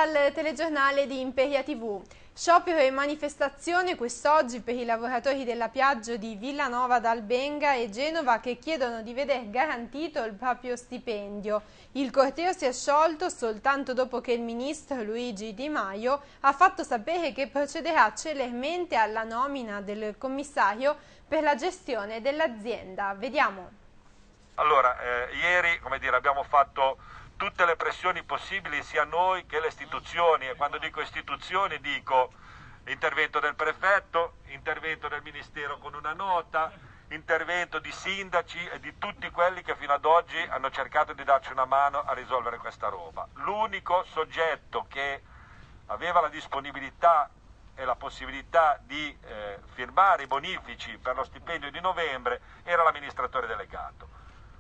dal telegiornale di Imperia TV. Sciopero e manifestazione quest'oggi per i lavoratori della Piaggio di Villanova d'Albenga e Genova che chiedono di veder garantito il proprio stipendio. Il corteo si è sciolto soltanto dopo che il ministro Luigi Di Maio ha fatto sapere che procederà celermente alla nomina del commissario per la gestione dell'azienda. Vediamo. Allora, ieri, abbiamo fatto tutte le pressioni possibili sia noi che le istituzioni, e quando dico istituzioni dico intervento del prefetto, intervento del ministero con una nota, intervento di sindaci e di tutti quelli che fino ad oggi hanno cercato di darci una mano a risolvere questa roba. L'unico soggetto che aveva la disponibilità e la possibilità di firmare i bonifici per lo stipendio di novembre era l'amministratore delegato.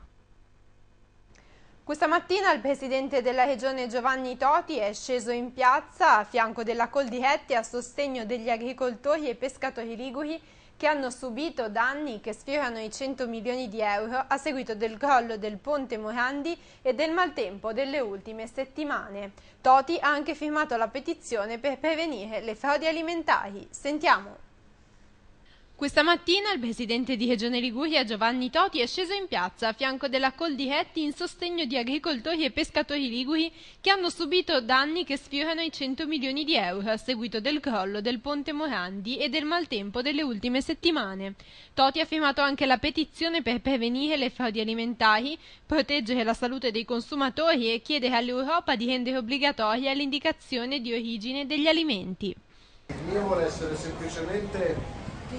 Questa mattina il presidente della regione Giovanni Toti è sceso in piazza a fianco della Coldiretti a sostegno degli agricoltori e pescatori liguri che hanno subito danni che sfiorano i 100 milioni di euro a seguito del crollo del ponte Morandi e del maltempo delle ultime settimane. Toti ha anche firmato la petizione per prevenire le frodi alimentari. Sentiamo. Questa mattina il presidente di Regione Liguria Giovanni Toti è sceso in piazza a fianco della Coldiretti in sostegno di agricoltori e pescatori liguri che hanno subito danni che sfiorano i 100 milioni di euro a seguito del crollo del ponte Morandi e del maltempo delle ultime settimane. Toti ha firmato anche la petizione per prevenire le frodi alimentari, proteggere la salute dei consumatori e chiedere all'Europa di rendere obbligatoria l'indicazione di origine degli alimenti. Il mio vuole essere semplicemente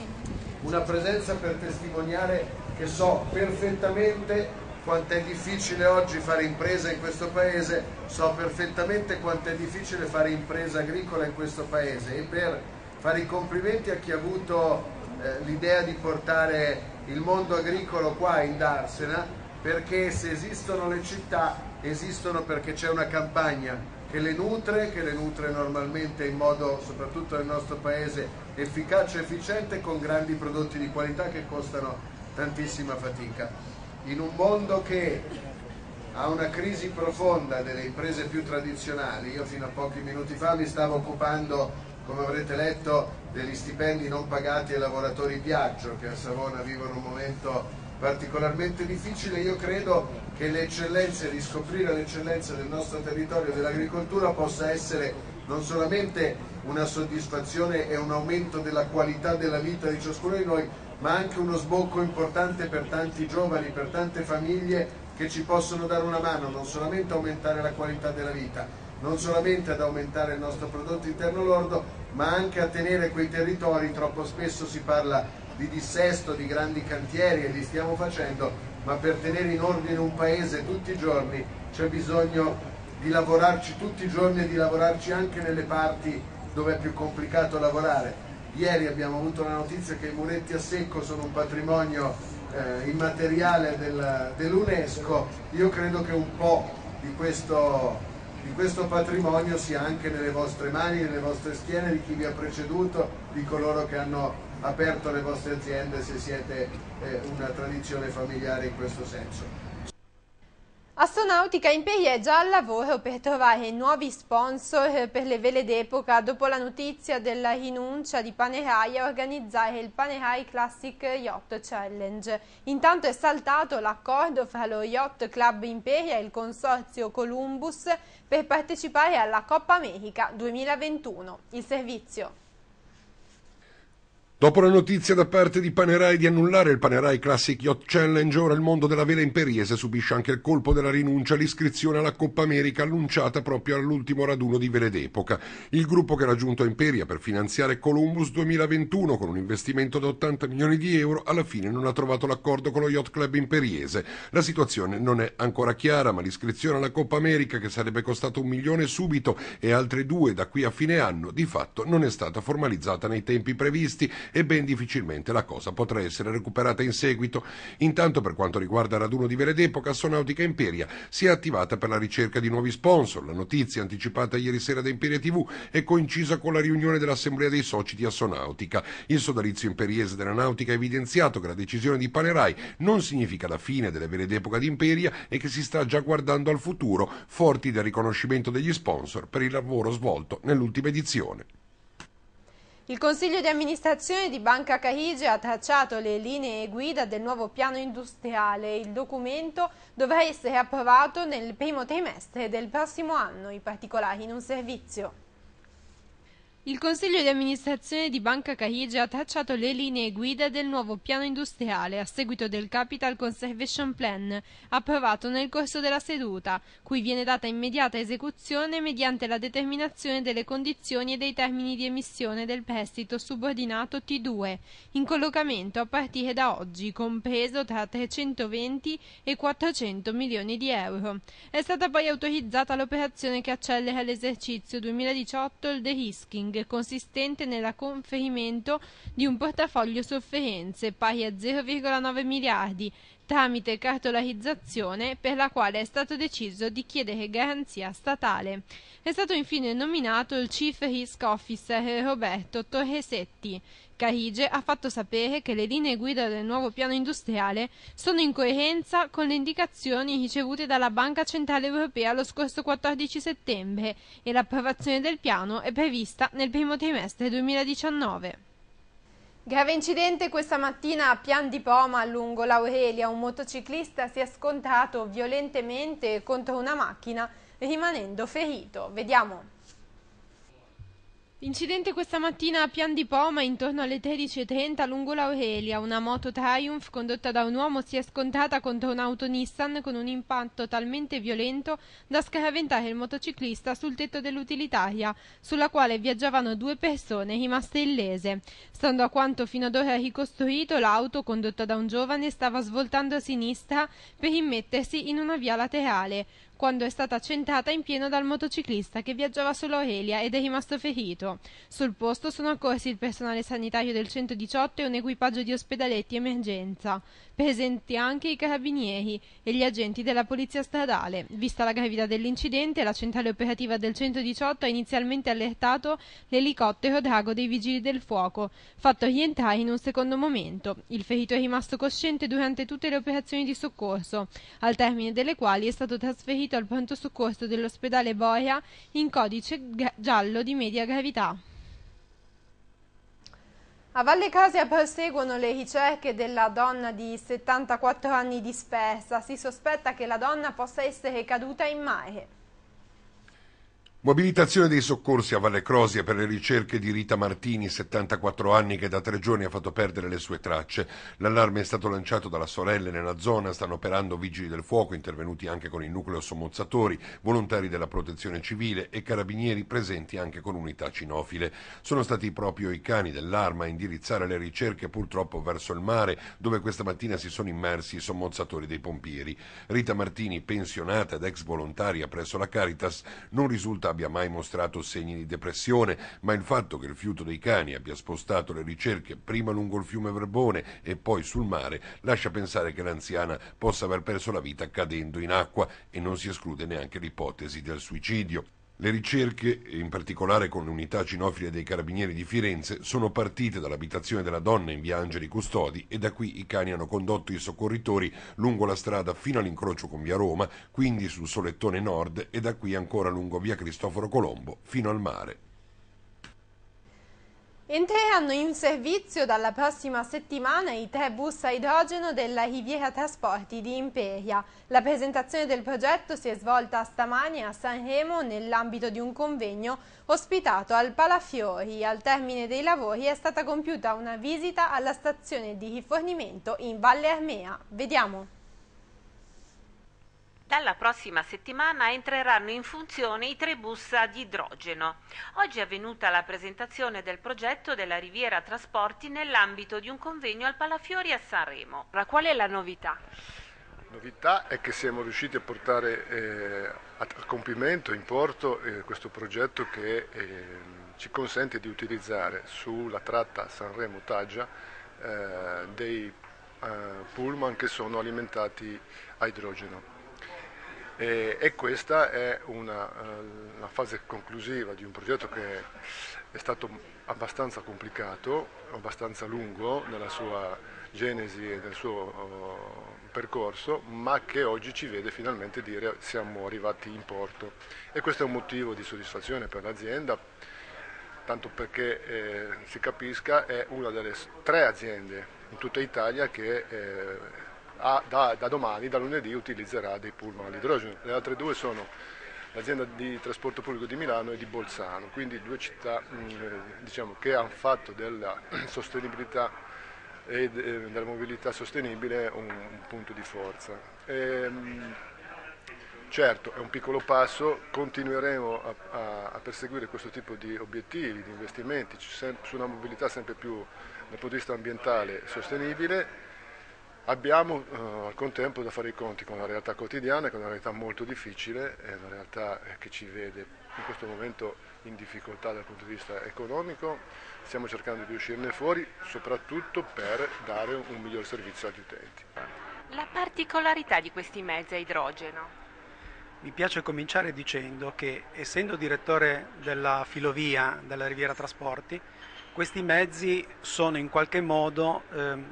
una presenza per testimoniare che so perfettamente quanto è difficile oggi fare impresa in questo paese, so perfettamente quanto è difficile fare impresa agricola in questo paese, e per fare i complimenti a chi ha avuto l'idea di portare il mondo agricolo qua in Darsena, perché se esistono le città esistono perché c'è una campagna che le nutre normalmente in modo, soprattutto nel nostro paese, efficace e efficiente, con grandi prodotti di qualità che costano tantissima fatica. In un mondo che ha una crisi profonda delle imprese più tradizionali, io fino a pochi minuti fa mi stavo occupando, come avrete letto, degli stipendi non pagati ai lavoratori Piaggio, che a Savona vivono un momento particolarmente difficile. Io credo che le eccellenze, riscoprire le eccellenze del nostro territorio dell'agricoltura possa essere non solamente una soddisfazione e un aumento della qualità della vita di ciascuno di noi, ma anche uno sbocco importante per tanti giovani, per tante famiglie che ci possono dare una mano, non solamente a aumentare la qualità della vita, non solamente ad aumentare il nostro prodotto interno lordo, ma anche a tenere quei territori. Troppo spesso si parla di dissesto, di grandi cantieri, e li stiamo facendo, ma per tenere in ordine un paese tutti i giorni c'è bisogno di lavorarci tutti i giorni e di lavorarci anche nelle parti dove è più complicato lavorare. Ieri abbiamo avuto la notizia che i muretti a secco sono un patrimonio immateriale dell'UNESCO. Io credo che un po' di questo patrimonio sia anche nelle vostre mani, nelle vostre schiene, di chi vi ha preceduto, di coloro che hanno aperto le vostre aziende, se siete una tradizione familiare in questo senso. Astronautica Imperia è già al lavoro per trovare nuovi sponsor per le vele d'epoca dopo la notizia della rinuncia di Panerai a organizzare il Panerai Classic Yacht Challenge. Intanto è saltato l'accordo fra lo Yacht Club Imperia e il consorzio Columbus per partecipare alla Coppa America 2021. Il servizio. Dopo la notizia da parte di Panerai di annullare il Panerai Classic Yacht Challenge, ora il mondo della vela imperiese subisce anche il colpo della rinuncia all'iscrizione alla Coppa America annunciata proprio all'ultimo raduno di vele d'epoca. Il gruppo che ha raggiunto Imperia per finanziare Columbus 2021 con un investimento da 80 milioni di euro alla fine non ha trovato l'accordo con lo Yacht Club imperiese. La situazione non è ancora chiara, ma l'iscrizione alla Coppa America, che sarebbe costata 1 milione subito e altre 2 da qui a fine anno, di fatto non è stata formalizzata nei tempi previsti e ben difficilmente la cosa potrà essere recuperata in seguito. Intanto, per quanto riguarda il raduno di Vele d'Epoca, Asonautica Imperia si è attivata per la ricerca di nuovi sponsor. La notizia, anticipata ieri sera da Imperia TV, è coincisa con la riunione dell'Assemblea dei soci di Asonautica. Il sodalizio imperiese della nautica ha evidenziato che la decisione di Panerai non significa la fine delle Vele d'Epoca di Imperia e che si sta già guardando al futuro, forti del riconoscimento degli sponsor per il lavoro svolto nell'ultima edizione. Il Consiglio di amministrazione di Banca Carige ha tracciato le linee guida del nuovo piano industriale. Il documento dovrà essere approvato nel primo trimestre del prossimo anno. I particolari in un servizio. Il Consiglio di amministrazione di Banca Carige ha tracciato le linee guida del nuovo piano industriale a seguito del Capital Conservation Plan, approvato nel corso della seduta, cui viene data immediata esecuzione mediante la determinazione delle condizioni e dei termini di emissione del prestito subordinato T2, in collocamento a partire da oggi, compreso tra 320 e 400 milioni di euro. È stata poi autorizzata l'operazione che accelera l'esercizio 2018, il de-risking, consistente nel conferimento di un portafoglio sofferenze pari a 0,9 miliardi tramite cartolarizzazione, per la quale è stato deciso di chiedere garanzia statale. È stato infine nominato il Chief Risk Officer Roberto Torresetti. Carige ha fatto sapere che le linee guida del nuovo piano industriale sono in coerenza con le indicazioni ricevute dalla Banca Centrale Europea lo scorso 14 settembre e l'approvazione del piano è prevista nel primo trimestre 2019. Grave incidente questa mattina a Pian di Poma lungo l'Aurelia. Un motociclista si è scontrato violentemente contro una macchina rimanendo ferito. Vediamo. Incidente questa mattina a Pian di Poma intorno alle 13:30 lungo l'Aurelia. Una moto Triumph condotta da un uomo si è scontrata contro un'auto Nissan con un impatto talmente violento da scaraventare il motociclista sul tetto dell'utilitaria, sulla quale viaggiavano 2 persone rimaste illese. Stando a quanto fino ad ora ricostruito, l'auto condotta da un giovane stava svoltando a sinistra per immettersi in una via laterale, quando è stata centrata in pieno dal motociclista che viaggiava sull'Aurelia ed è rimasto ferito. Sul posto sono accorsi il personale sanitario del 118 e un equipaggio di ospedaletti emergenza. Presenti anche i carabinieri e gli agenti della polizia stradale. Vista la gravità dell'incidente, la centrale operativa del 118 ha inizialmente allertato l'elicottero drago dei vigili del fuoco, fatto rientrare in un secondo momento. Il ferito è rimasto cosciente durante tutte le operazioni di soccorso, al termine delle quali è stato trasferito al pronto soccorso dell'ospedale Boia in codice giallo di media gravità. A Valle Casia proseguono le ricerche della donna di 74 anni dispersa. Si sospetta che la donna possa essere caduta in mare. Mobilitazione dei soccorsi a Valle Crosia per le ricerche di Rita Martini, 74 anni, che da 3 giorni ha fatto perdere le sue tracce. L'allarme è stato lanciato dalla sorelle nella zona, stanno operando vigili del fuoco, intervenuti anche con il nucleo sommozzatori, volontari della protezione civile e carabinieri presenti anche con unità cinofile. Sono stati proprio i cani dell'Arma a indirizzare le ricerche purtroppo verso il mare, dove questa mattina si sono immersi i sommozzatori dei pompieri. Rita Martini, pensionata ed ex volontaria presso la Caritas, non risulta abbia mai mostrato segni di depressione, ma il fatto che il fiuto dei cani abbia spostato le ricerche prima lungo il fiume Verbone e poi sul mare lascia pensare che l'anziana possa aver perso la vita cadendo in acqua e non si esclude neanche l'ipotesi del suicidio. Le ricerche, in particolare con l'unità cinofile dei Carabinieri di Firenze, sono partite dall'abitazione della donna in via Angeli Custodi e da qui i cani hanno condotto i soccorritori lungo la strada fino all'incrocio con via Roma, quindi sul Solettone Nord, e da qui ancora lungo via Cristoforo Colombo fino al mare. Entreranno in servizio dalla prossima settimana i 3 bus a idrogeno della Riviera Trasporti di Imperia. La presentazione del progetto si è svolta stamani a Sanremo nell'ambito di un convegno ospitato al Palafiori. Al termine dei lavori è stata compiuta una visita alla stazione di rifornimento in Valle Armea. Vediamo. Dalla prossima settimana entreranno in funzione i 3 bus ad idrogeno. Oggi è avvenuta la presentazione del progetto della Riviera Trasporti nell'ambito di un convegno al Palafiori a Sanremo. Qual è la novità? La novità è che siamo riusciti a portare a compimento, in porto, questo progetto che ci consente di utilizzare sulla tratta Sanremo-Taggia dei pullman che sono alimentati a idrogeno. E questa è una fase conclusiva di un progetto che è stato abbastanza complicato, abbastanza lungo nella sua genesi e nel suo percorso, ma che oggi ci vede finalmente dire siamo arrivati in porto. E questo è un motivo di soddisfazione per l'azienda, tanto perché si capisca è una delle 3 aziende in tutta Italia che da domani, da lunedì, utilizzerà dei pullman all'idrogeno. Le altre 2 sono l'azienda di trasporto pubblico di Milano e di Bolzano, quindi 2 città diciamo, che hanno fatto della sostenibilità e della mobilità sostenibile un punto di forza. Certo, è un piccolo passo, continueremo a perseguire questo tipo di obiettivi, di investimenti su una mobilità sempre più dal punto di vista ambientale sostenibile. Abbiamo al contempo da fare i conti con la realtà quotidiana, che è una realtà molto difficile, è una realtà che ci vede in questo momento in difficoltà dal punto di vista economico. Stiamo cercando di uscirne fuori, soprattutto per dare un miglior servizio agli utenti. La particolarità di questi mezzi a idrogeno? Mi piace cominciare dicendo che, essendo direttore della filovia della Riviera Trasporti, questi mezzi sono in qualche modo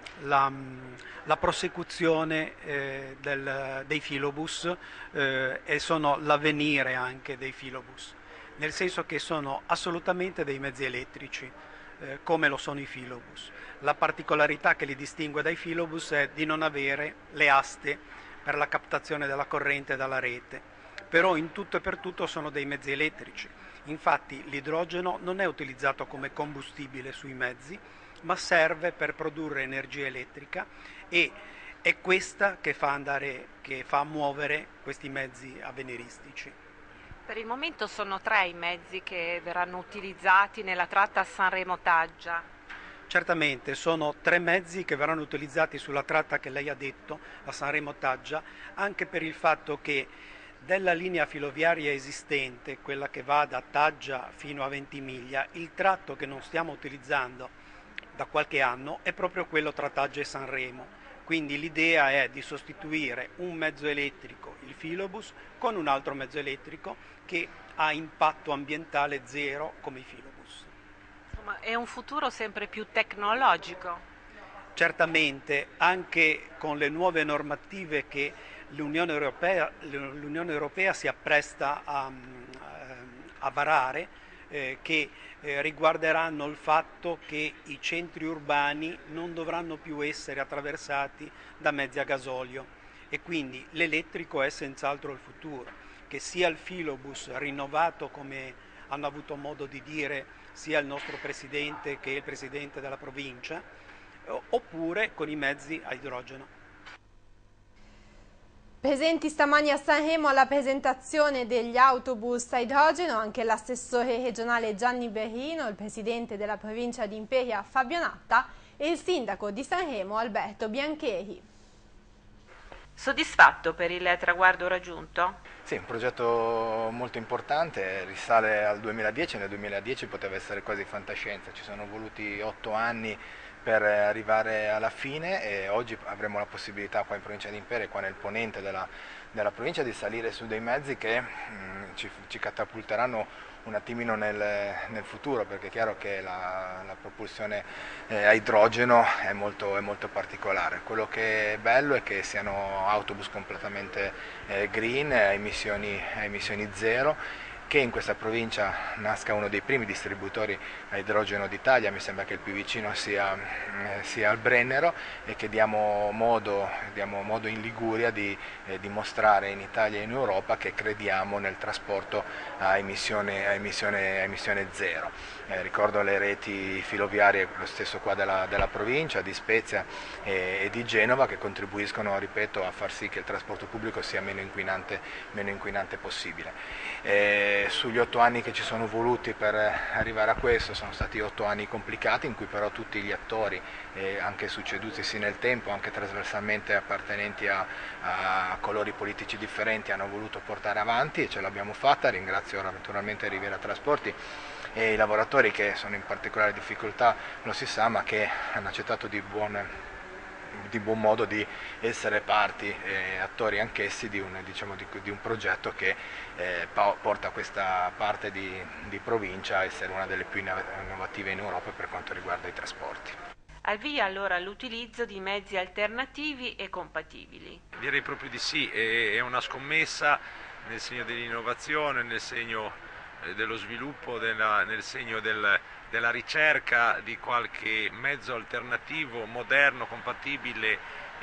la prosecuzione dei filobus e sono l'avvenire anche dei filobus, nel senso che sono assolutamente dei mezzi elettrici, come lo sono i filobus. La particolarità che li distingue dai filobus è di non avere le aste per la captazione della corrente dalla rete, però in tutto e per tutto sono dei mezzi elettrici. Infatti l'idrogeno non è utilizzato come combustibile sui mezzi, ma serve per produrre energia elettrica e è questa che fa muovere questi mezzi avveniristici. Per il momento sono 3 i mezzi che verranno utilizzati nella tratta Sanremo-Taggia. Certamente sono 3 mezzi che verranno utilizzati sulla tratta che lei ha detto, la Sanremo-Taggia, anche per il fatto che della linea filoviaria esistente, quella che va da Taggia fino a Ventimiglia, il tratto che non stiamo utilizzando da qualche anno è proprio quello tra Taggia e Sanremo. Quindi l'idea è di sostituire un mezzo elettrico, il filobus, con un altro mezzo elettrico che ha impatto ambientale zero come i filobus. Insomma, è un futuro sempre più tecnologico. Certamente, anche con le nuove normative che l'Unione Europea si appresta a varare, che riguarderanno il fatto che i centri urbani non dovranno più essere attraversati da mezzi a gasolio e quindi l'elettrico è senz'altro il futuro, che sia il filobus rinnovato, come hanno avuto modo di dire sia il nostro Presidente che il Presidente della provincia, oppure con i mezzi a idrogeno. Presenti stamani a Sanremo alla presentazione degli autobus a idrogeno anche l'assessore regionale Gianni Berrino, il presidente della provincia di Imperia Fabio Natta e il sindaco di Sanremo Alberto Biancheri. Soddisfatto per il traguardo raggiunto? Sì, un progetto molto importante, risale al 2010, nel 2010 poteva essere quasi fantascienza, ci sono voluti 8 anni per arrivare alla fine e oggi avremo la possibilità qua in provincia di Imperia e qua nel ponente della provincia di salire su dei mezzi che ci catapulteranno un attimino nel futuro, perché è chiaro che la propulsione a idrogeno è molto particolare. Quello che è bello è che siano autobus completamente green, a emissioni zero, che in questa provincia nasca uno dei primi distributori a idrogeno d'Italia, mi sembra che il più vicino sia al Brennero, e che diamo modo in Liguria di dimostrare in Italia e in Europa che crediamo nel trasporto a emissione zero. Ricordo le reti filoviarie, lo stesso qua della provincia, di Spezia e di Genova, che contribuiscono, ripeto, a far sì che il trasporto pubblico sia meno inquinante possibile. sugli 8 anni che ci sono voluti per arrivare a questo. Sono stati 8 anni complicati in cui però tutti gli attori, anche succedutisi nel tempo, anche trasversalmente appartenenti a colori politici differenti, hanno voluto portare avanti e ce l'abbiamo fatta. Ringrazio naturalmente Riviera Trasporti e i lavoratori che sono in particolare difficoltà, lo si sa, ma che hanno accettato di buon modo di essere parti, attori anch'essi di un progetto che porta questa parte di provincia a essere una delle più innovative in Europa per quanto riguarda i trasporti. Al via allora l'utilizzo di mezzi alternativi e compatibili. Direi proprio di sì, è una scommessa nel segno dell'innovazione, nel segno dello sviluppo, nel segno della ricerca di qualche mezzo alternativo, moderno, compatibile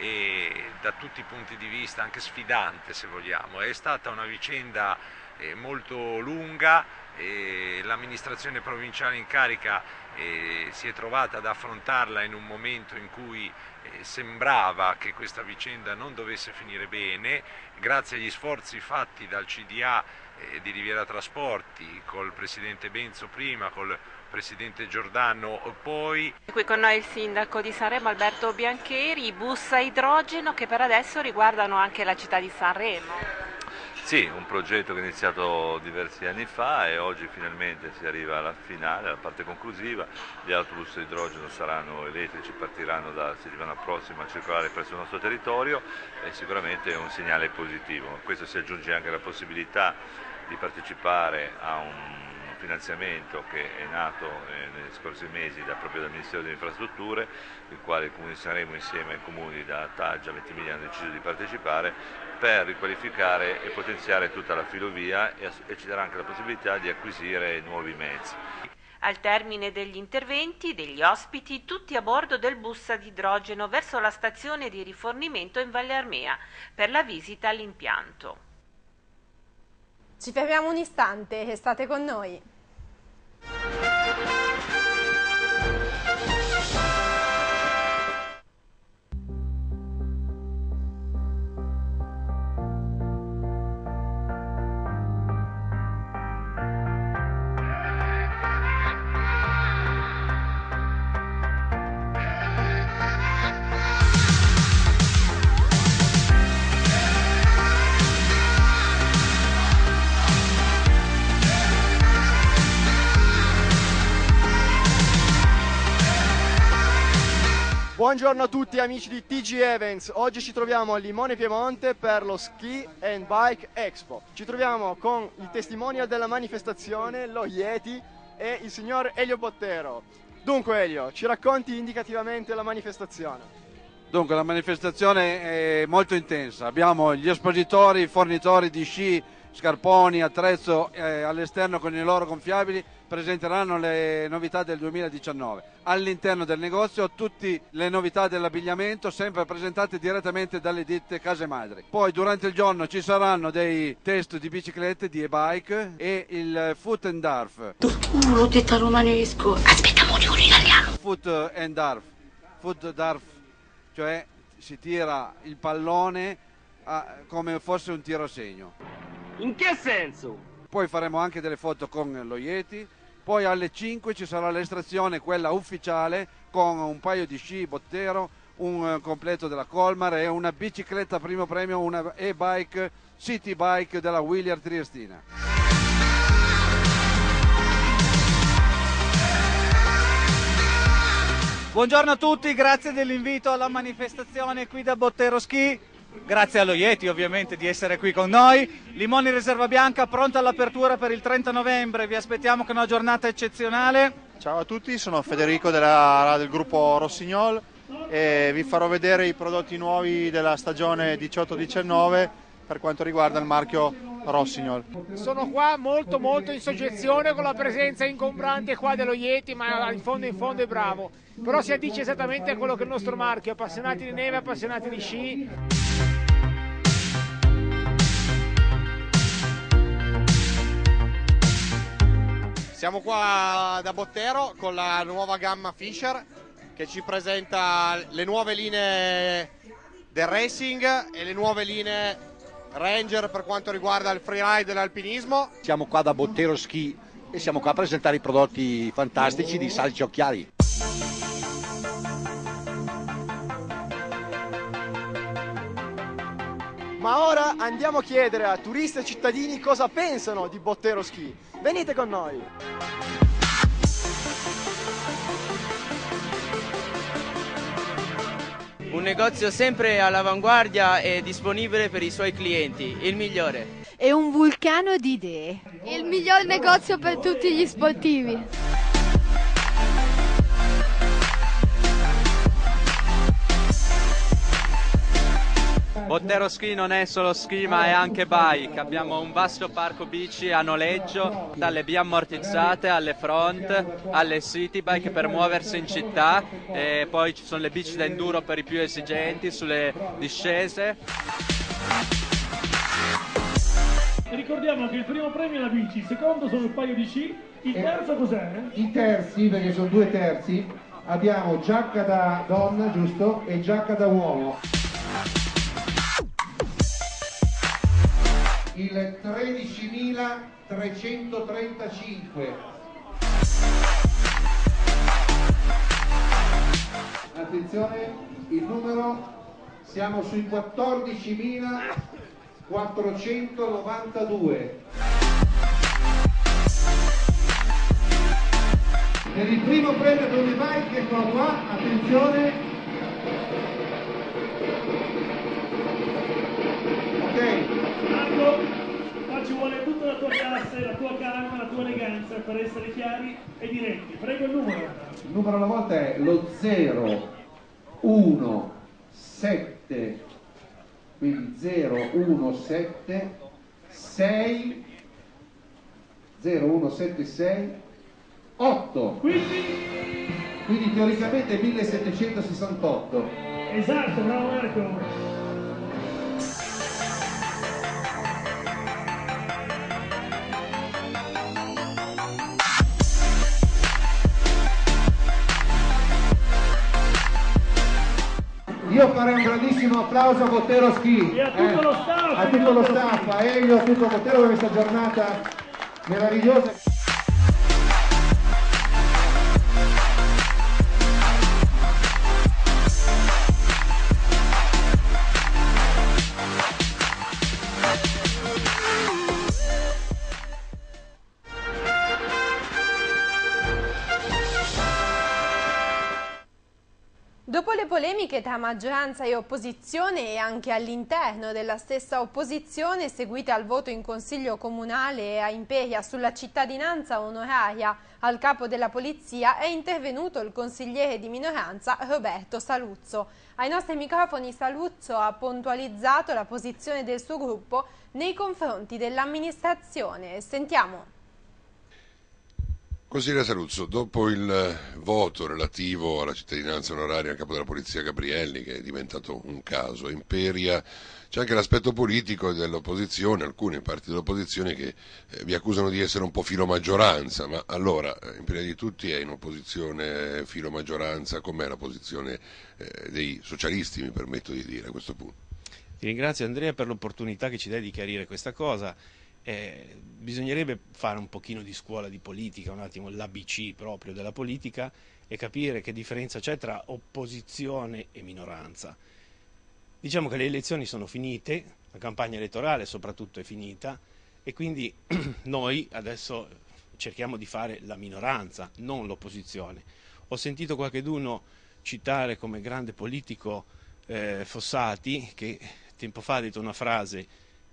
e da tutti i punti di vista anche sfidante, se vogliamo. È stata una vicenda molto lunga, l'amministrazione provinciale in carica si è trovata ad affrontarla in un momento in cui sembrava che questa vicenda non dovesse finire bene. Grazie agli sforzi fatti dal CDA di Riviera Trasporti, col presidente Benzo prima, col presidente Giordano poi. Qui con noi il sindaco di Sanremo Alberto Biancheri, i bus a idrogeno che per adesso riguardano anche la città di Sanremo. Sì, un progetto che è iniziato diversi anni fa e oggi finalmente si arriva alla finale, alla parte conclusiva. Gli autobus a idrogeno saranno elettrici, partiranno da settimana prossima a circolare presso il nostro territorio e sicuramente è un segnale positivo. A questo si aggiunge anche la possibilità di partecipare a un finanziamento che è nato negli scorsi mesi proprio dal Ministero delle Infrastrutture, il quale il Comune di Sanremo insieme ai comuni da Taggia a Ventimiglia hanno deciso di partecipare per riqualificare e potenziare tutta la filovia e ci darà anche la possibilità di acquisire nuovi mezzi. Al termine degli interventi degli ospiti, tutti a bordo del bus ad idrogeno verso la stazione di rifornimento in Valle Armea per la visita all'impianto. Ci fermiamo un istante e state con noi. Buongiorno a tutti amici di TG Events, oggi ci troviamo a Limone Piemonte per lo Ski and Bike Expo. Ci troviamo con il testimonial della manifestazione, lo Yeti e il signor Elio Bottero. Dunque Elio, ci racconti indicativamente la manifestazione? Dunque la manifestazione è molto intensa, abbiamo gli espositori, i fornitori di sci, scarponi, attrezzo all'esterno con i loro gonfiabili, presenteranno le novità del 2019. All'interno del negozio tutte le novità dell'abbigliamento sempre presentate direttamente dalle ditte case madri. Poi durante il giorno ci saranno dei test di biciclette, di e-bike e il Foot and Darf. L'ho detto romanesco, aspettiamo un italiano. Foot and Darf, Foot Darf, cioè si tira il pallone come fosse un tiro a segno. In che senso? Poi faremo anche delle foto con lo Yeti, poi alle 5 ci sarà l'estrazione, quella ufficiale, con un paio di sci Bottero, un completo della Colmar e una bicicletta primo premio, una e-bike city bike della Williard Triestina. Buongiorno a tutti, grazie dell'invito alla manifestazione qui da Bottero Ski. Grazie allo Yeti ovviamente di essere qui con noi. Limoni Riserva Bianca pronta all'apertura per il 30 novembre, vi aspettiamo con una giornata eccezionale. Ciao a tutti, sono Federico del gruppo Rossignol e vi farò vedere i prodotti nuovi della stagione 18-19 per quanto riguarda il marchio Rossignol. Sono qua molto in soggezione con la presenza ingombrante qua dello Yeti, ma in fondo è bravo, però si addice esattamente a quello che è il nostro marchio, appassionati di neve, appassionati di sci. Siamo qua da Bottero con la nuova gamma Fischer che ci presenta le nuove linee del racing e le nuove linee Ranger per quanto riguarda il freeride e l'alpinismo. Siamo qua da Bottero Ski e siamo qua a presentare i prodotti fantastici di Salici Occhiali. Ma ora andiamo a chiedere a turisti e cittadini cosa pensano di Bottero Ski. Venite con noi! Un negozio sempre all'avanguardia e disponibile per i suoi clienti, il migliore. È un vulcano di idee. Il miglior negozio per tutti gli sportivi. Bottero Ski non è solo ski ma è anche bike, abbiamo un vasto parco bici a noleggio, dalle biammortizzate alle front, alle city bike per muoversi in città, e poi ci sono le bici da enduro per i più esigenti sulle discese. Ricordiamo che il primo premio è la bici, il secondo sono un paio di sci, il terzo cos'è? I terzi, perché sono 2 terzi, abbiamo giacca da donna, giusto, e giacca da uomo. Il 13.335. Attenzione, il numero, siamo sui 14.492. Per il primo premio dove vai, che eccolo qua, attenzione. Ok. Qua ci vuole tutta la tua classe, la tua calma, la tua eleganza per essere chiari e diretti. Prego il numero. Il numero alla volta è lo 017, quindi 017 6 0176 8. Quindi teoricamente 1768. Esatto, bravo Marco. Io farei un grandissimo applauso a Bottero Ski e a tutto lo staff, a tutto lo staff, a Elio, a tutto Bottero per questa giornata meravigliosa. Dopo le polemiche tra maggioranza e opposizione e anche all'interno della stessa opposizione seguite al voto in Consiglio Comunale a Imperia sulla cittadinanza onoraria al capo della Polizia, è intervenuto il consigliere di minoranza Roberto Saluzzo. Ai nostri microfoni Saluzzo ha puntualizzato la posizione del suo gruppo nei confronti dell'amministrazione. Sentiamo. Consigliere Saluzzo, dopo il voto relativo alla cittadinanza onoraria al capo della Polizia Gabrielli, che è diventato un caso, Imperia, c'è anche l'aspetto politico dell'opposizione, alcune parti dell'opposizione che vi accusano di essere un po' filomaggioranza, ma allora, in prima di tutti è in opposizione filomaggioranza, com'è la posizione dei socialisti, mi permetto di dire a questo punto? Ti ringrazio Andrea per l'opportunità che ci dai di chiarire questa cosa. Bisognerebbe fare un pochino di scuola di politica, un attimo l'ABC proprio della politica, e capire che differenza c'è tra opposizione e minoranza. Diciamo che le elezioni sono finite, la campagna elettorale soprattutto è finita, e quindi noi adesso cerchiamo di fare la minoranza, non l'opposizione. Ho sentito qualcheduno citare come grande politico Fossati, che tempo fa ha detto una frase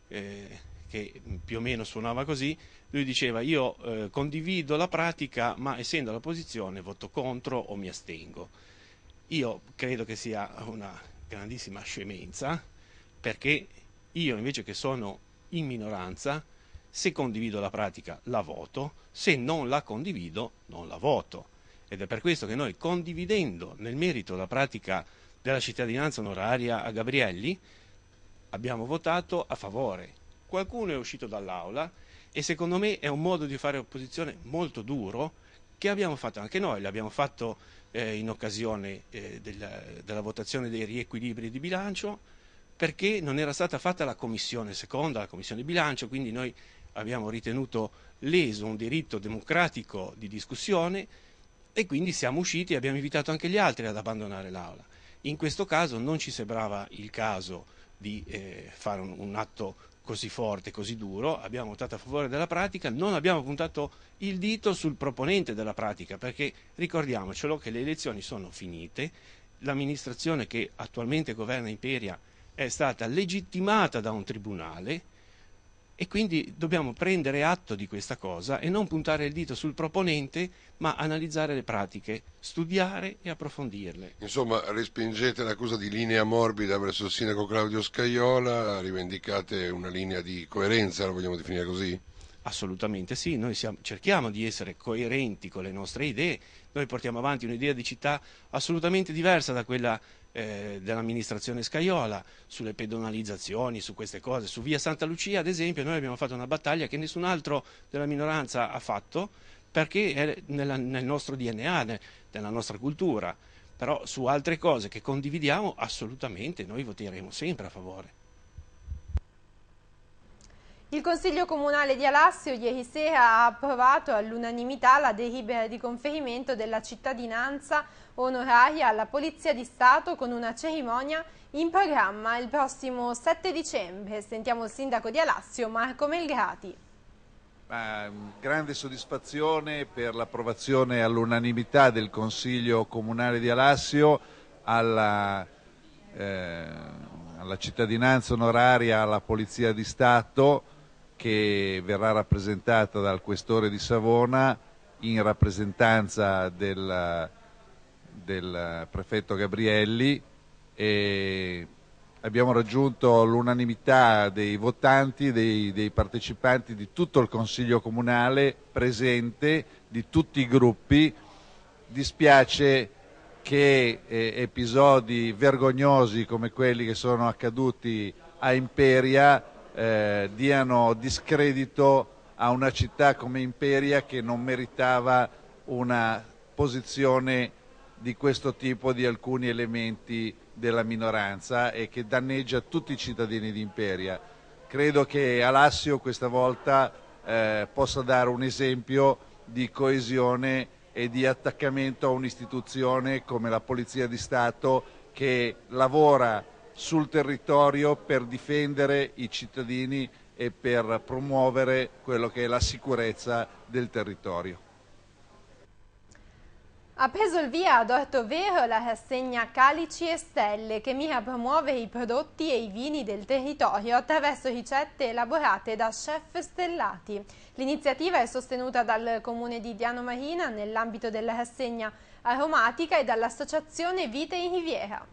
che più o meno suonava così. Lui diceva: io condivido la pratica, ma essendo all'opposizione voto contro o mi astengo. Io credo che sia una grandissima scemenza, perché io invece che sono in minoranza, se condivido la pratica la voto, se non la condivido non la voto. Ed è per questo che noi, condividendo nel merito la pratica della cittadinanza onoraria a Gabrielli, abbiamo votato a favore. Qualcuno è uscito dall'aula e secondo me è un modo di fare opposizione molto duro, che abbiamo fatto anche noi, l'abbiamo fatto in occasione della votazione dei riequilibri di bilancio, perché non era stata fatta la commissione seconda, la commissione bilancio, quindi noi abbiamo ritenuto leso un diritto democratico di discussione e quindi siamo usciti e abbiamo invitato anche gli altri ad abbandonare l'Aula. In questo caso non ci sembrava il caso di fare un atto così forte, così duro, abbiamo votato a favore della pratica, non abbiamo puntato il dito sul proponente della pratica, perché ricordiamocelo che le elezioni sono finite, l'amministrazione che attualmente governa Imperia è stata legittimata da un tribunale e quindi dobbiamo prendere atto di questa cosa e non puntare il dito sul proponente, ma analizzare le pratiche, studiare e approfondirle. Insomma, respingete l'accusa di linea morbida verso il sindaco Claudio Scajola, rivendicate una linea di coerenza, la vogliamo definire così? Assolutamente sì, noi cerchiamo di essere coerenti con le nostre idee, noi portiamo avanti un'idea di città assolutamente diversa da quella dell'amministrazione Scajola, sulle pedonalizzazioni, su queste cose. Su via Santa Lucia, ad esempio, noi abbiamo fatto una battaglia che nessun altro della minoranza ha fatto, perché è nel nostro DNA, nella nostra cultura, però su altre cose che condividiamo assolutamente noi voteremo sempre a favore. Il Consiglio Comunale di Alassio ieri sera ha approvato all'unanimità la delibera di conferimento della cittadinanza onoraria alla Polizia di Stato con una cerimonia in programma il prossimo 7 dicembre. Sentiamo il sindaco di Alassio, Marco Melgrati. Grande soddisfazione per l'approvazione all'unanimità del Consiglio Comunale di Alassio alla cittadinanza onoraria alla Polizia di Stato, che verrà rappresentata dal Questore di Savona in rappresentanza del Prefetto Gabrielli, e abbiamo raggiunto l'unanimità dei votanti, dei partecipanti di tutto il Consiglio Comunale presente, di tutti i gruppi. Dispiace che episodi vergognosi come quelli che sono accaduti a Imperia diano discredito a una città come Imperia, che non meritava una posizione di questo tipo di alcuni elementi della minoranza e che danneggia tutti i cittadini di Imperia. Credo che Alassio questa volta possa dare un esempio di coesione e di attaccamento a un'istituzione come la Polizia di Stato, che lavora sul territorio per difendere i cittadini e per promuovere quello che è la sicurezza del territorio. Ha preso il via ad Ortovero la rassegna Calici e Stelle, che mira a promuovere i prodotti e i vini del territorio attraverso ricette elaborate da chef stellati. L'iniziativa è sostenuta dal Comune di Diano Marina nell'ambito della rassegna aromatica e dall'Associazione Vite in Riviera.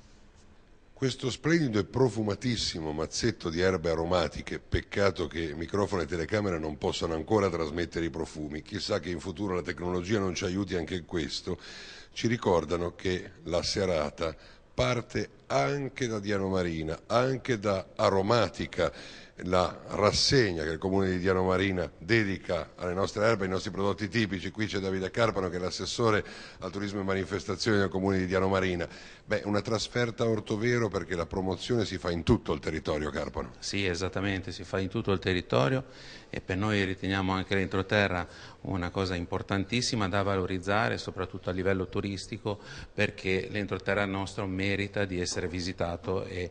Questo splendido e profumatissimo mazzetto di erbe aromatiche, peccato che microfono e telecamera non possano ancora trasmettere i profumi, chissà che in futuro la tecnologia non ci aiuti anche in questo, ci ricordano che la serata parte anche da Diano Marina, anche da Aromatica, la rassegna che il Comune di Diano Marina dedica alle nostre erbe, ai nostri prodotti tipici. Qui c'è Davide Carpano, che è l'assessore al turismo e manifestazioni del Comune di Diano Marina. Una trasferta a Ortovero, perché la promozione si fa in tutto il territorio, Carpano. Sì, esattamente, si fa in tutto il territorio e per noi riteniamo anche l'entroterra una cosa importantissima da valorizzare, soprattutto a livello turistico, perché l'entroterra nostro merita di essere visitato e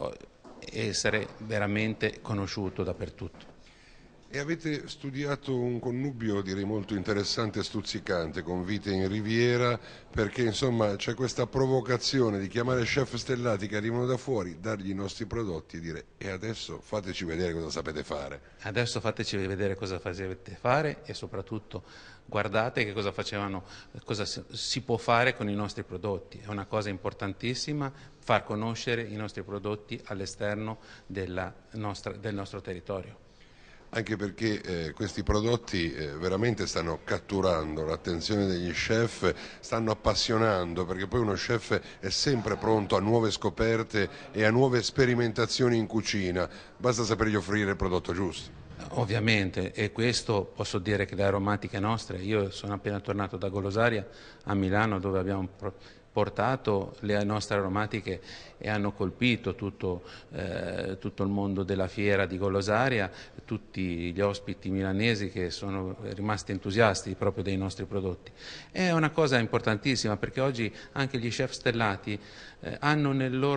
essere veramente conosciuto dappertutto. E avete studiato un connubio, direi molto interessante e stuzzicante, con Vite in Riviera, perché insomma c'è questa provocazione di chiamare chef stellati che arrivano da fuori, dargli i nostri prodotti e dire: e adesso fateci vedere cosa sapete fare. Adesso fateci vedere cosa sapete fare e soprattutto guardate che cosa facevano, cosa si può fare con i nostri prodotti. È una cosa importantissima far conoscere i nostri prodotti all'esterno del nostro territorio. Anche perché questi prodotti veramente stanno catturando l'attenzione degli chef, stanno appassionando, perché poi uno chef è sempre pronto a nuove scoperte e a nuove sperimentazioni in cucina, basta sapergli offrire il prodotto giusto. Ovviamente, e questo posso dire che le aromatiche nostre, io sono appena tornato da Golosaria a Milano, dove abbiamo portato le nostre aromatiche e hanno colpito tutto il mondo della fiera di Golosaria, tutti gli ospiti milanesi che sono rimasti entusiasti proprio dei nostri prodotti. È una cosa importantissima perché oggi anche gli chef stellati hanno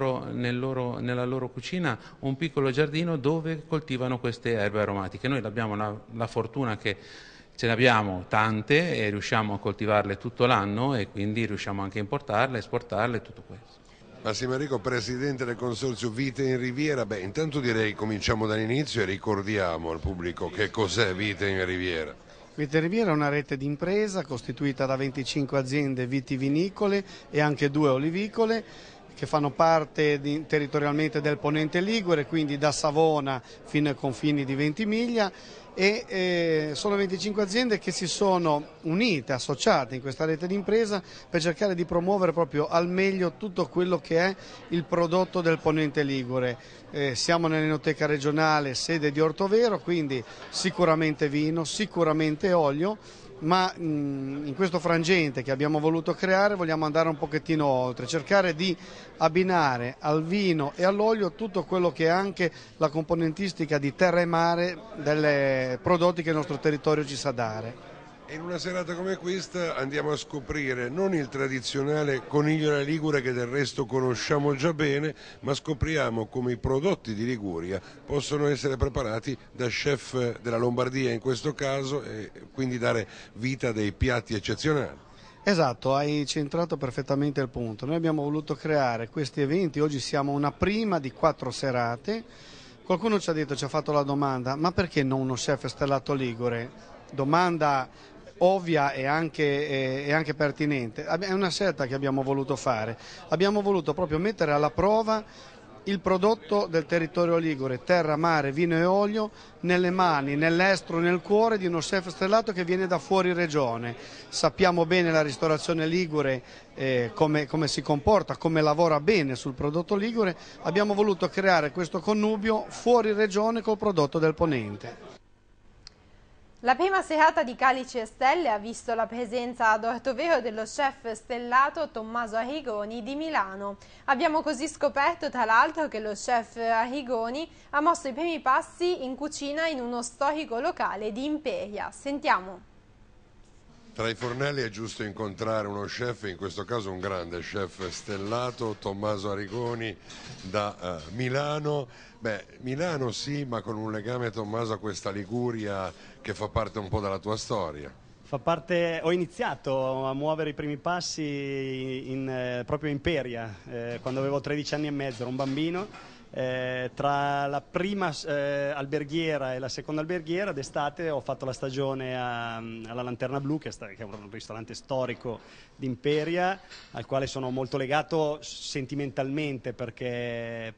nella loro cucina un piccolo giardino dove coltivano queste erbe aromatiche. Noi abbiamo la fortuna che ce ne abbiamo tante e riusciamo a coltivarle tutto l'anno e quindi riusciamo anche a importarle, esportarle e tutto questo. Massimo Enrico, presidente del consorzio Vite in Riviera. Beh, intanto direi cominciamo dall'inizio e ricordiamo al pubblico che cos'è Vite in Riviera. Vite in Riviera è una rete di impresa costituita da 25 aziende vitivinicole e anche 2 olivicole che fanno parte territorialmente del Ponente Ligure, quindi da Savona fino ai confini di Ventimiglia, e sono 25 aziende che si sono unite, associate in questa rete di impresa per cercare di promuovere proprio al meglio tutto quello che è il prodotto del Ponente Ligure. Siamo nell'Enoteca regionale, sede di Ortovero, quindi sicuramente vino, sicuramente olio, ma in questo frangente che abbiamo voluto creare vogliamo andare un pochettino oltre, cercare di abbinare al vino e all'olio tutto quello che è anche la componentistica di terra e mare dei prodotti che il nostro territorio ci sa dare. In una serata come questa andiamo a scoprire non il tradizionale coniglio alla Ligure che del resto conosciamo già bene, ma scopriamo come i prodotti di Liguria possono essere preparati da chef della Lombardia in questo caso e quindi dare vita a dei piatti eccezionali. Esatto, hai centrato perfettamente il punto. Noi abbiamo voluto creare questi eventi, oggi siamo una prima di 4 serate. Qualcuno ci ha fatto la domanda, ma perché non uno chef stellato ligure? Domanda ovvia e anche pertinente. È una scelta che abbiamo voluto fare. Abbiamo voluto proprio mettere alla prova il prodotto del territorio ligure, terra, mare, vino e olio, nelle mani, nell'estro, nel cuore di uno chef stellato che viene da fuori regione. Sappiamo bene la ristorazione ligure, come si comporta, come lavora bene sul prodotto ligure. Abbiamo voluto creare questo connubio fuori regione col prodotto del Ponente. La prima serata di Calici e Stelle ha visto la presenza ad Ortovero dello chef stellato Tommaso Arrigoni di Milano. Abbiamo così scoperto tra l'altro che lo chef Arrigoni ha mosso i primi passi in cucina in uno storico locale di Imperia. Sentiamo. Tra i fornelli è giusto incontrare uno chef, in questo caso un grande chef stellato, Tommaso Arrigoni da Milano. Beh, Milano sì, ma con un legame, Tommaso, a questa Liguria che fa parte un po' della tua storia. Ho iniziato a muovere i primi passi proprio in Imperia, quando avevo 13 anni e mezzo, ero un bambino. Tra la prima alberghiera e la seconda alberghiera d'estate ho fatto la stagione alla Lanterna Blu, che è un ristorante storico di Imperia, al quale sono molto legato sentimentalmente perché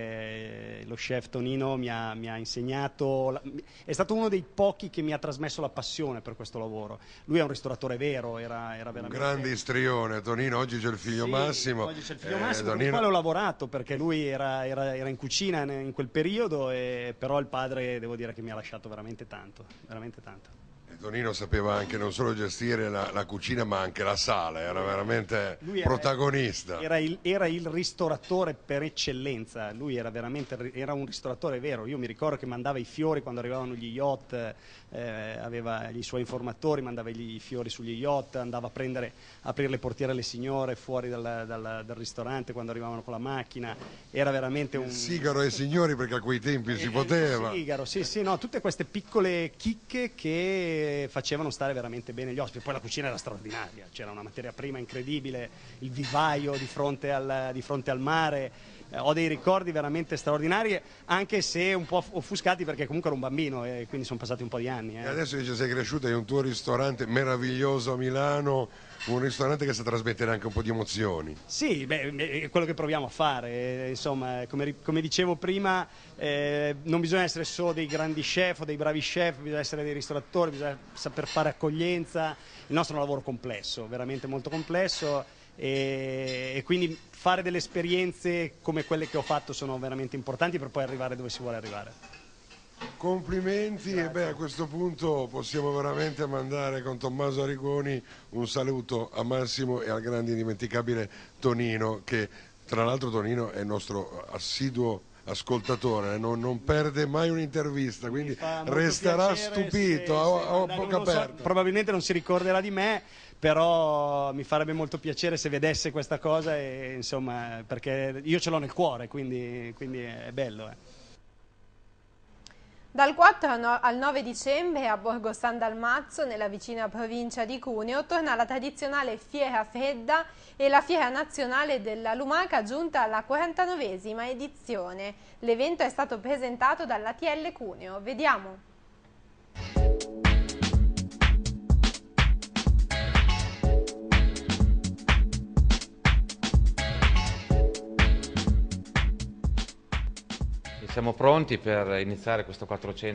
lo chef Tonino mi ha insegnato, è stato uno dei pochi che mi ha trasmesso la passione per questo lavoro. Lui è un ristoratore vero, era veramente... Un grande istrione, Tonino, oggi c'è il figlio Massimo. Oggi c'è il figlio Massimo, con il quale ho lavorato perché lui era in cucina in quel periodo, però il padre devo dire che mi ha lasciato veramente tanto, veramente tanto. Tonino sapeva anche non solo gestire la cucina ma anche la sala, era veramente protagonista. Era il ristoratore per eccellenza, lui era un ristoratore vero. Io mi ricordo che mandava i fiori quando arrivavano gli yacht, aveva i suoi informatori, mandava i fiori sugli yacht, andava a aprire le portiere alle signore fuori dal ristorante quando arrivavano con la macchina. Era veramente un... Sigaro ai signori, perché a quei tempi si poteva. Sigaro, sì, no, tutte queste piccole chicche che facevano stare veramente bene gli ospiti. Poi la cucina era straordinaria, c'era una materia prima incredibile, il vivaio di fronte al mare. Ho dei ricordi veramente straordinari, anche se un po' offuscati perché comunque ero un bambino e quindi sono passati un po' di anni. E adesso dice sei cresciuto, hai un tuo ristorante meraviglioso a Milano, un ristorante che sa trasmettere anche un po' di emozioni. Sì, è quello che proviamo a fare, insomma, come dicevo prima, non bisogna essere solo dei grandi chef o dei bravi chef, bisogna essere dei ristoratori, bisogna saper fare accoglienza. Il nostro è un lavoro complesso, veramente molto complesso, e quindi fare delle esperienze come quelle che ho fatto sono veramente importanti per poi arrivare dove si vuole arrivare. Complimenti. E beh, a questo punto possiamo veramente mandare con Tommaso Arrigoni un saluto a Massimo e al grande indimenticabile Tonino, che tra l'altro Tonino è il nostro assiduo ascoltatore, non perde mai un'intervista, quindi resterà stupito a bocca aperta. Probabilmente non si ricorderà di me, però mi farebbe molto piacere se vedesse questa cosa, e, insomma, perché io ce l'ho nel cuore, quindi è bello. Dal 4 al 9 dicembre a Borgo San Dalmazzo, nella vicina provincia di Cuneo, torna la tradizionale Fiera Fredda e la Fiera Nazionale della Lumaca, giunta alla 49esima edizione. L'evento è stato presentato dall'ATL Cuneo. Vediamo. Siamo pronti per iniziare questa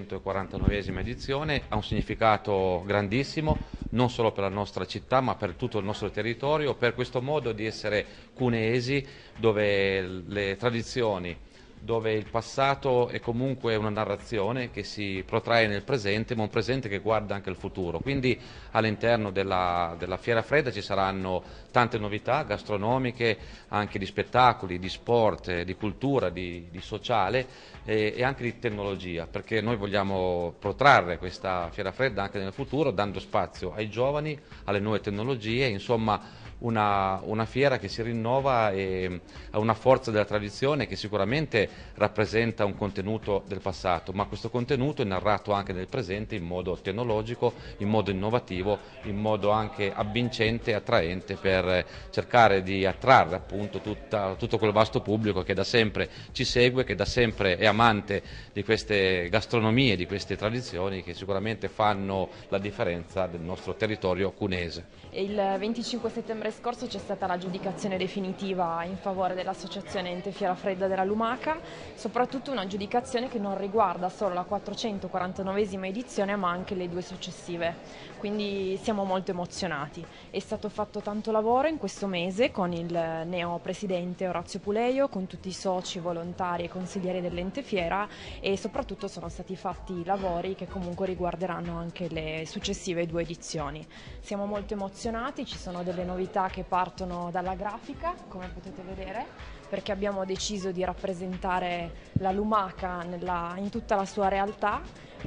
449esima edizione, ha un significato grandissimo, non solo per la nostra città ma per tutto il nostro territorio, per questo modo di essere cuneesi, dove le tradizioni, dove il passato è comunque una narrazione che si protrae nel presente, ma un presente che guarda anche il futuro. Quindi all'interno della Fiera Fredda ci saranno tante novità gastronomiche, anche di spettacoli, di sport, di cultura, di sociale e anche di tecnologia, perché noi vogliamo protrarre questa Fiera Fredda anche nel futuro, dando spazio ai giovani, alle nuove tecnologie, insomma una fiera che si rinnova e ha una forza della tradizione che sicuramente rappresenta un contenuto del passato, ma questo contenuto è narrato anche nel presente in modo tecnologico, in modo innovativo, in modo anche avvincente e attraente, per cercare di attrarre appunto tutto quel vasto pubblico che da sempre ci segue, che da sempre è amante di queste gastronomie, di queste tradizioni che sicuramente fanno la differenza del nostro territorio cuneese. Il 25 settembre scorso c'è stata l'aggiudicazione definitiva in favore dell'Associazione Ente Fiera Fredda della Lumaca, soprattutto un'aggiudicazione che non riguarda solo la 449esima edizione ma anche le due successive, quindi siamo molto emozionati. È stato fatto tanto lavoro in questo mese con il neo presidente Orazio Puleio, con tutti i soci, volontari e consiglieri dell'Ente Fiera, e soprattutto sono stati fatti lavori che comunque riguarderanno anche le successive due edizioni. Siamo molto emozionati, ci sono delle novità che partono dalla grafica, come potete vedere, perché abbiamo deciso di rappresentare la lumaca in tutta la sua realtà,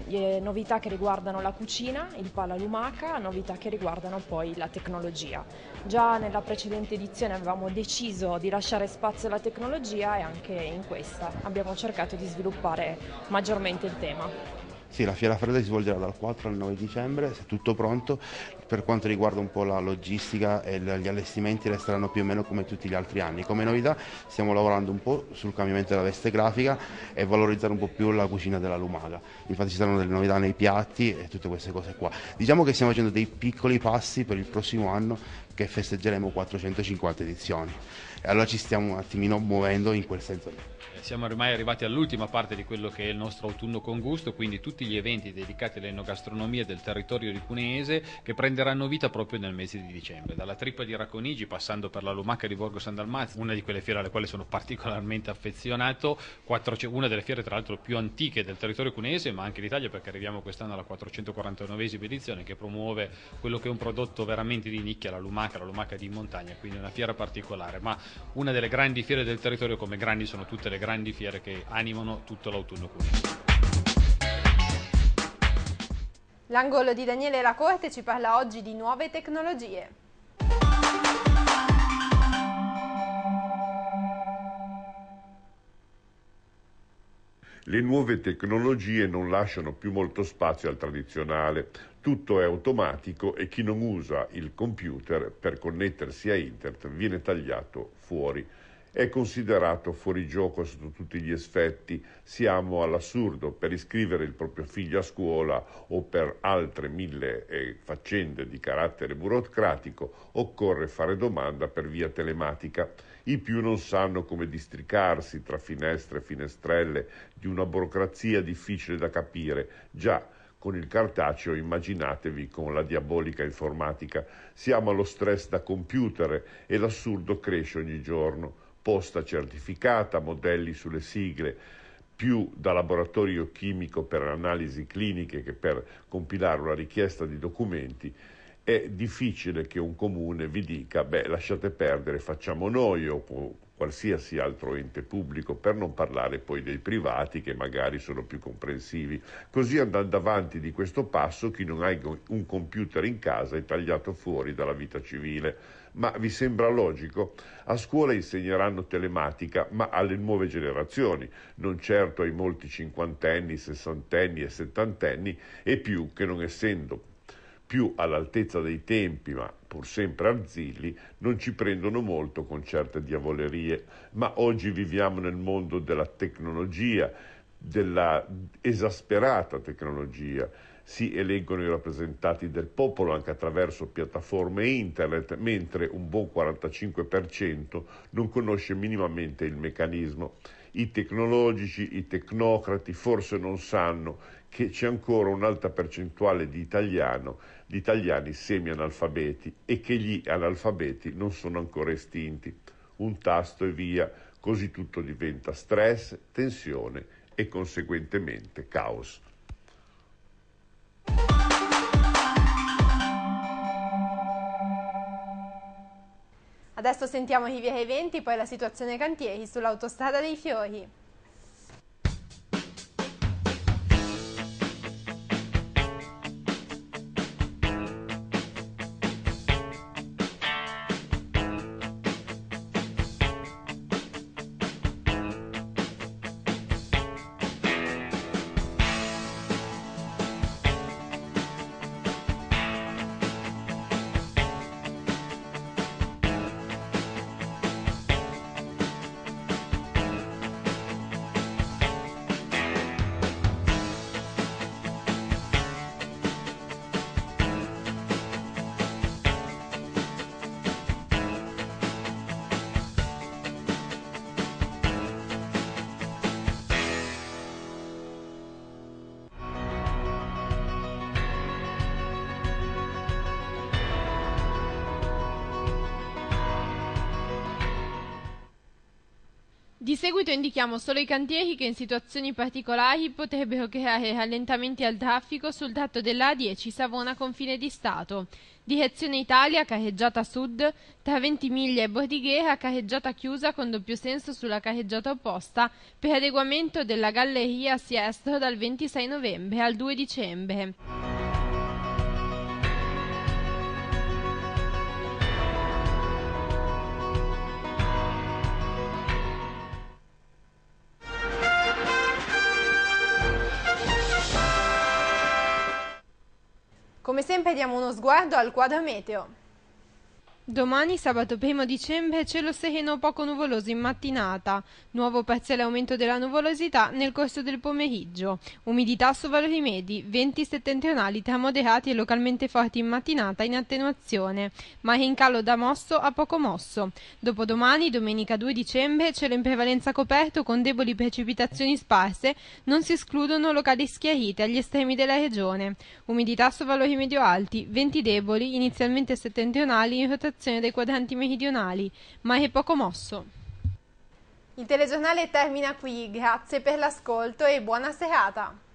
novità che riguardano la cucina, il pala lumaca, novità che riguardano poi la tecnologia. Già nella precedente edizione avevamo deciso di lasciare spazio alla tecnologia e anche in questa abbiamo cercato di sviluppare maggiormente il tema. Sì, la Fiera Fredda si svolgerà dal 4 al 9 dicembre, se tutto pronto. Per quanto riguarda un po' la logistica e gli allestimenti resteranno più o meno come tutti gli altri anni. Come novità stiamo lavorando un po' sul cambiamento della veste grafica e valorizzare un po' più la cucina della lumaca. Infatti ci saranno delle novità nei piatti e tutte queste cose qua. Diciamo che stiamo facendo dei piccoli passi per il prossimo anno, che festeggeremo 450 edizioni. E allora ci stiamo un attimino muovendo in quel senso. Siamo ormai arrivati all'ultima parte di quello che è il nostro autunno con gusto, quindi tutti gli eventi dedicati all'enogastronomia del territorio di Cuneese che prenderanno vita proprio nel mese di dicembre, dalla trippa di Racconigi passando per la lumaca di Borgo San Dalmazzo, una di quelle fiere alle quali sono particolarmente affezionato, una delle fiere tra l'altro più antiche del territorio cuneese ma anche d'Italia, perché arriviamo quest'anno alla 449esima edizione, che promuove quello che è un prodotto veramente di nicchia, la lumaca di montagna, quindi una fiera particolare, ma una delle grandi fiere del territorio, come grandi sono tutte le grandi fiere che animano tutto l'autunno cuneese. L'angolo di Daniele Lacorte ci parla oggi di nuove tecnologie. Le nuove tecnologie non lasciano più molto spazio al tradizionale, tutto è automatico e chi non usa il computer per connettersi a internet viene tagliato fuori. È considerato fuori gioco sotto tutti gli effetti, siamo all'assurdo. Per iscrivere il proprio figlio a scuola o per altre 1000 faccende di carattere burocratico occorre fare domanda per via telematica. I più non sanno come districarsi tra finestre e finestrelle di una burocrazia difficile da capire. Già, con il cartaceo immaginatevi con la diabolica informatica. Siamo allo stress da computer e l'assurdo cresce ogni giorno. Posta certificata, modelli sulle sigle. più da laboratorio chimico per analisi cliniche che per compilare una richiesta di documenti, è difficile che un comune vi dica beh, lasciate perdere, facciamo noi, o qualsiasi altro ente pubblico, per non parlare poi dei privati che magari sono più comprensivi. Così, andando avanti di questo passo, chi non ha un computer in casa è tagliato fuori dalla vita civile. Ma vi sembra logico? A scuola insegneranno telematica, ma alle nuove generazioni, non certo ai molti cinquantenni, sessantenni e settantenni e più, che non essendo più all'altezza dei tempi, ma pur sempre arzilli, non ci prendono molto con certe diavolerie. Ma oggi viviamo nel mondo della tecnologia, della esasperata tecnologia. Si eleggono i rappresentanti del popolo anche attraverso piattaforme internet, mentre un buon 45% non conosce minimamente il meccanismo. I tecnologici, i tecnocrati forse non sanno che c'è ancora un'alta percentuale di italiani semi-analfabeti e che gli analfabeti non sono ancora estinti. Un tasto e via, così tutto diventa stress, tensione e conseguentemente caos. Adesso sentiamo i via eventi, poi la situazione cantieri sull'autostrada dei Fiori. Di seguito indichiamo solo i cantieri che in situazioni particolari potrebbero creare rallentamenti al traffico sul tratto della A10 Savona confine di Stato. Direzione Italia, carreggiata sud, tra Ventimiglia e Bordighera, carreggiata chiusa con doppio senso sulla carreggiata opposta per adeguamento della galleria sia estero dal 26 novembre al 2 dicembre. Come sempre diamo uno sguardo al quadro meteo. Domani, sabato 1 dicembre, cielo sereno poco nuvoloso in mattinata, nuovo parziale aumento della nuvolosità nel corso del pomeriggio, umidità su valori medi, venti settentrionali tra moderati e localmente forti in mattinata in attenuazione, mare in calo da mosso a poco mosso. Dopodomani, domenica 2 dicembre, cielo in prevalenza coperto con deboli precipitazioni sparse, non si escludono locali schiarite agli estremi della regione, umidità su valori medio-alti, venti deboli, inizialmente settentrionali in rotazione dei quadranti meridionali, mare poco mosso. Il telegiornale termina qui, grazie per l'ascolto e buona serata.